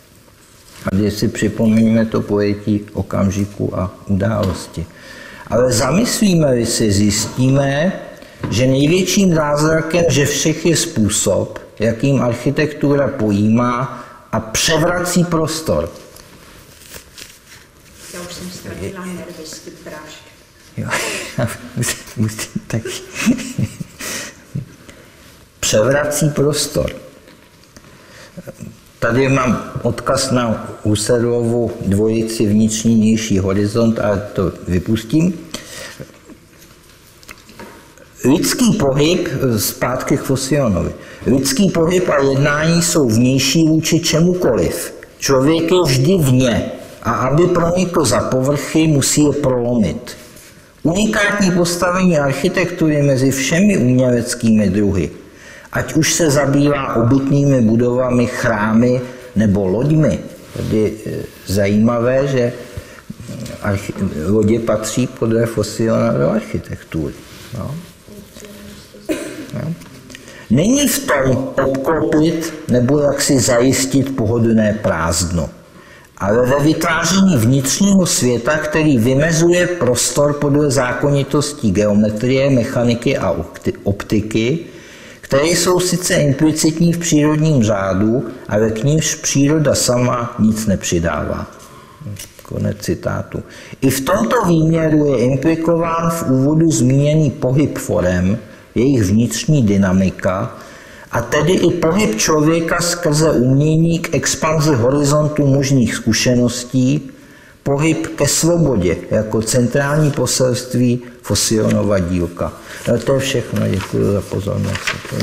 A když si připomeneme to pojetí okamžiku a události. Ale zamyslíme-li si, zjistíme, že největším zázrakem, že všech je způsob, jakým architektura pojímá a převrací prostor. Já už jsem ztratila nervy z ty prášky. Jo, musím, musím taky. Převrací prostor. Tady mám odkaz na Husserlovu dvojici vnitřní vnější horizont, ale to vypustím. Lidský pohyb, zpátky k Fosionovi, lidský pohyb a jednání jsou vnější vůči čemukoliv. Člověk je vždy vně a aby pronikl za povrchy, musí je prolomit. Unikátní postavení architektury mezi všemi uměleckými druhy, ať už se zabývá obytnými budovami, chrámy nebo loďmi. Tady je zajímavé, že lodě patří podle Fosiona do architektury. No. No. Není v tom obklopit nebo jaksi zajistit pohodlné prázdno, ale ve vytváření vnitřního světa, který vymezuje prostor podle zákonitostí geometrie, mechaniky a optiky, které jsou sice implicitní v přírodním řádu, ale k nímž příroda sama nic nepřidává. Konec citátu. I v tomto výměru je implikován v úvodu zmíněný pohyb forem, jejich vnitřní dynamika, a tedy i pohyb člověka skrze umění k expanzi horizontu možných zkušeností, pohyb ke svobodě jako centrální poselství Fosionova dílka. No to je všechno, děkuji za pozornost.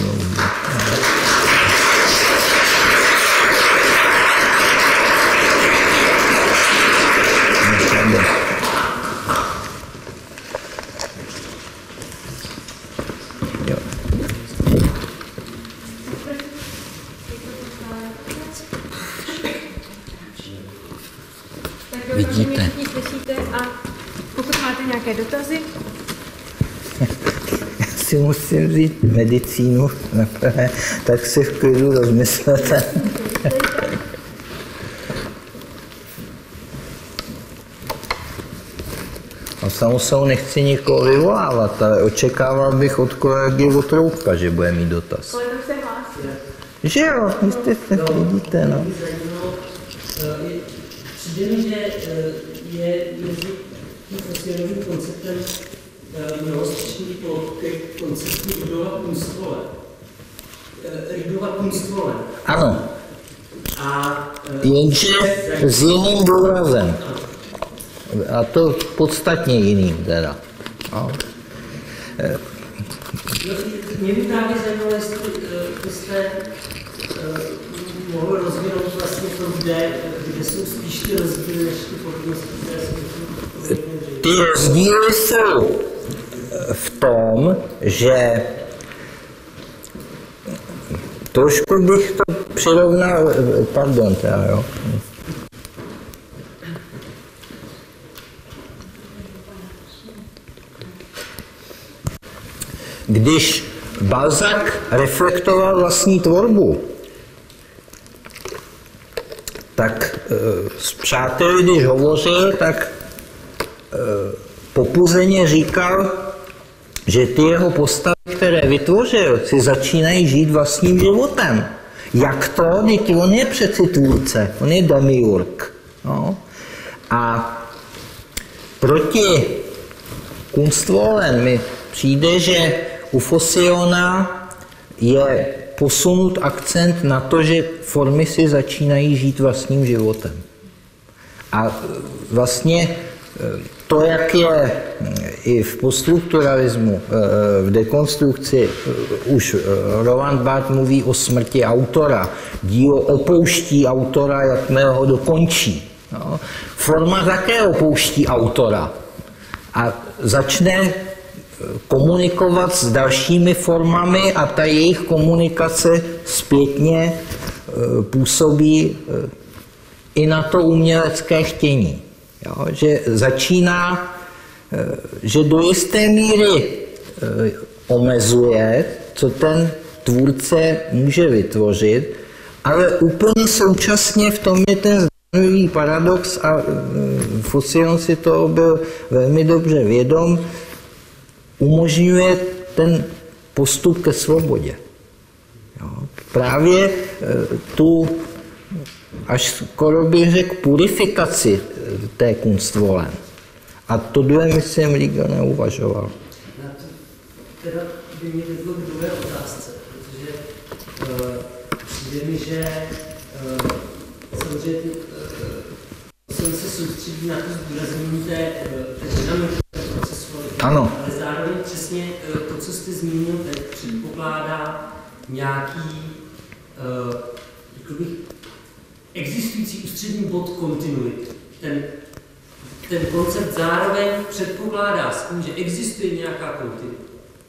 Vidíte. A pokud máte nějaké dotazy? Já si musím vzít medicínu naprvé, tak si v klidu rozmyslete. A samozřejmě nechci nikoho vyvolávat, ale očekával bych od kolegy Votroubka, že bude mít dotaz. Kolega se hlásí. Že jo, vy jste se vidíte, no. Přijde mi, že je mezi tím Fosionovým konceptem mnohostyčný ke konceptu Rydova Kunstvole. Rydova Kunstvole. Ano. A jenže s jiným důrazem. A to podstatně jiným teda. No. Mě by právě zajímalo, jestli byste něco, kde, kde jsou spíš ty rozdíly než ty podobnosti, které jsou ty rozdíly jsou v tom, že trošku bych to přirovnal, pardon, teda, jo. Když Balzac reflektoval vlastní tvorbu, tak s přáteli, když hovořil, tak popuzeně říkal, že ty jeho postavy, které vytvořil, si začínají žít vlastním životem. Jak to? Teď on je přeci tvůrce, on je demiurg. No. A proti Kunstvollen mi přijde, že u Fosiona je posunut akcent na to, že formy si začínají žít vlastním životem. A vlastně to, jak je i v poststrukturalismu, v dekonstrukci, už Roland Barthes mluví o smrti autora. Dílo opouští autora, jakmile ho dokončí. No. Forma také opouští autora a začne komunikovat s dalšími formami a ta jejich komunikace zpětně působí i na to umělecké chtění. Jo, že začíná, že do jisté míry omezuje, co ten tvůrce může vytvořit, ale úplně současně v tom je ten zdanlivý paradox a Fossion si toho byl velmi dobře vědom, umožňuje ten postup ke svobodě. Jo, právě tu až skoro bych řekl purifikaci té Kunstvollen. A tohle myslím Riegel neuvažoval. Na to teda by mě vedlo k druhé otázce, protože uh, přijde mi, že uh, samozřejmě uh, jsem se soustředí na to zdůraznění té, té dynamiky procesu, ano. Ale zároveň přesně uh, to, co jste zmínil, teď předpokládá nějaký uh, jakoby, existující ústřední bod kontinuity. Ten, ten koncept zároveň předpokládá s tím, že existuje nějaká kontinuita.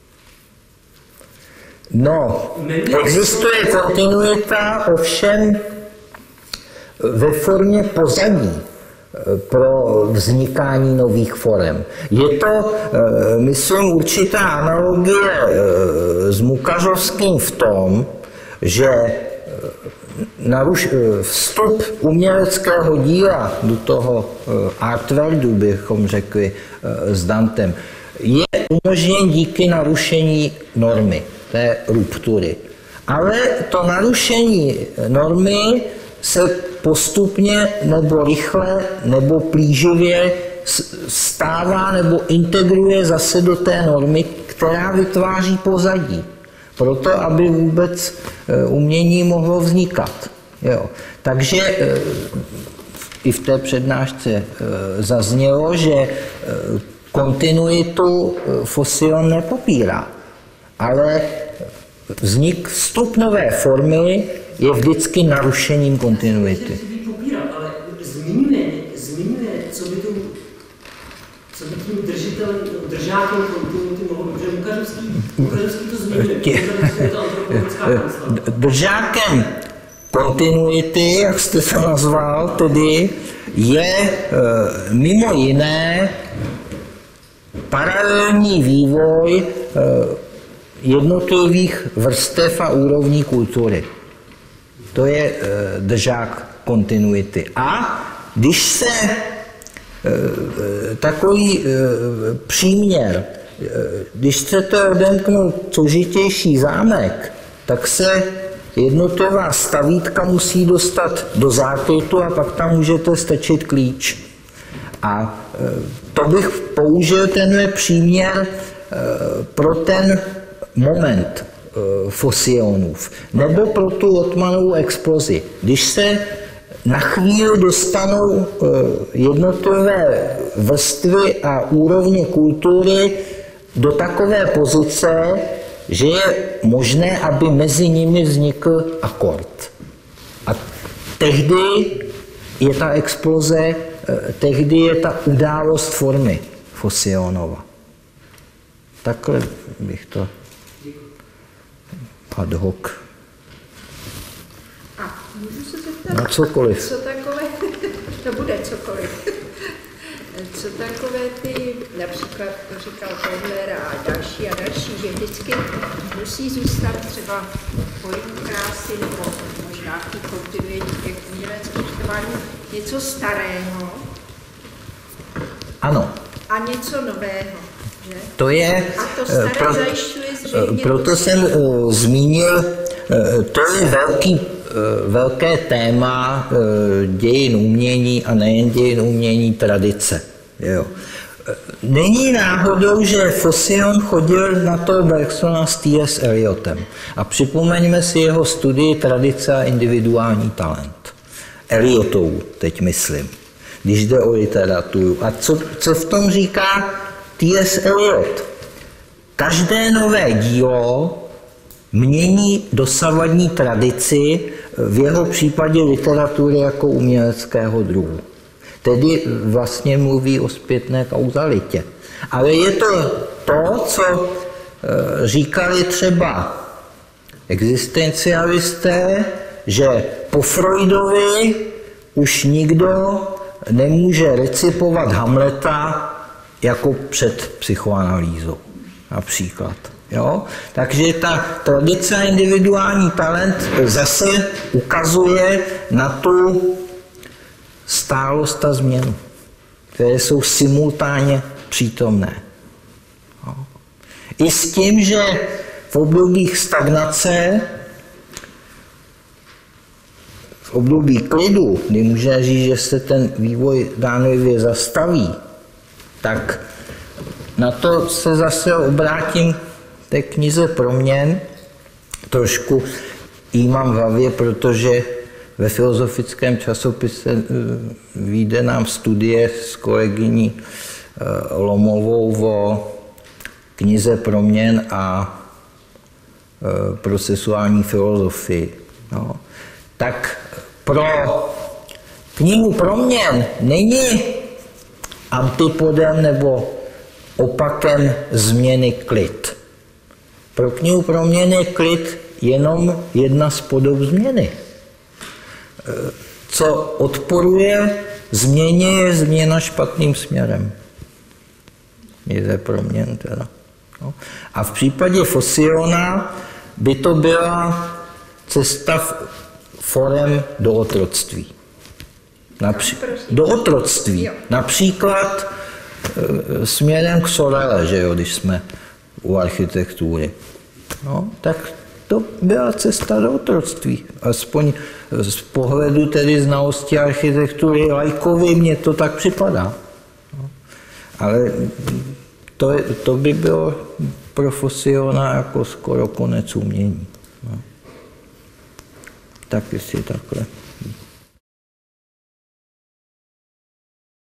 No, existuje kontinuita, ovšem ve formě pozadí pro vznikání nových forem. Je to, myslím, určitá analogie s Mukařovským v tom, že naruš, vstup uměleckého díla do toho artworldu, bychom řekli s Dantem, je umožněn díky narušení normy, té ruptury. Ale to narušení normy se postupně nebo rychle nebo plíživě stává nebo integruje zase do té normy, která vytváří pozadí. Proto, aby vůbec umění mohlo vznikat. Jo. Takže i v té přednášce zaznělo, že kontinuitu Fossion nepopírá, ale vznik vstup nové formy je vždycky narušením kontinuity. Popírá, ale zmiňuje, zmiňuje, co by tím, co by tím držitelem, držákem kontinuity mohlo být, protože Mukařovský, Mukařovský to zmiňuje, Mukařovský to antropologická konstanta. Držákem kontinuity, jak jste se nazval, tedy je e, mimo jiné paralelní vývoj e, jednotlivých vrstev a úrovní kultury. To je e, držák kontinuity. A když se e, takový e, příměr, e, když chcete odemknout složitější zámek, tak se jednotlivá stavítka musí dostat do záklitu a pak tam můžete strčit klíč. A e, to bych použil tenhle příměr e, pro ten moment Fossionův, nebo pro tu Ottmanovou explozi. Když se na chvíli dostanou jednotlivé vrstvy a úrovně kultury do takové pozice, že je možné, aby mezi nimi vznikl akord. A tehdy je ta exploze, tehdy je ta událost formy Fosionova. Takhle bych to ad hoc. A můžu se zeptat? Na cokoliv. Co takové, to bude cokoliv. Co takové ty, například to říkal Kohler a další a další, že vždycky musí zůstat třeba pojem krásy nebo možná v té kontinuitě těch uměleckých tvárů něco starého Ano. a něco nového. Že? To je, a to staré pro, zajišťuje zřejmě... proto to, jsem uh, zmínil, uh, to je velký, uh, velké téma uh, dějin umění a nejen dějin umění, tradice. Jo. Není náhodou, že Fosion chodil na to Bergsona s T S Eliotem. A připomeňme si jeho studii Tradice a individuální talent. Eliotovu teď myslím, když jde o literaturu. A co, co v tom říká T S Eliot? Každé nové dílo mění dosavadní tradici, v jeho případě literatury jako uměleckého druhu. Tedy vlastně mluví o zpětné kauzalitě. Ale je to to, co říkali třeba existencialisté, že po Freudovi už nikdo nemůže recipovat Hamleta jako před psychoanalýzou, například. Jo? Takže ta tradice a individuální talent zase ukazuje na tu stálost a změnu, které jsou simultánně přítomné. Jo? I s tím, že v obdobích stagnace, v období klidu, kdy může říct, že se ten vývoj dánlivě zastaví, tak na to se zase obrátím té knize Proměn. Trošku jí mám v hlavě, protože ve filozofickém časopise vyjde nám studie s kolegyní Lomovou o knize Proměn a procesuální filozofii. No. Tak pro knihu Proměn není antipodem nebo opakem změny klid. Pro knihu Proměn je klid jenom jedna z podob změny. Co odporuje změně, je změna špatným směrem. Je Proměn teda. No. A v případě Fosiona by to byla cesta forem do otroctví. Napří- do otroctví. Například e, směrem k Sorele, že jo, když jsme u architektury. No, tak to byla cesta do otroctví. Aspoň z pohledu tedy znalosti architektury laikovi mně to tak připadá. No. Ale to, je, to by bylo pro Fosiona jako skoro konec umění. No. Tak jestli takhle.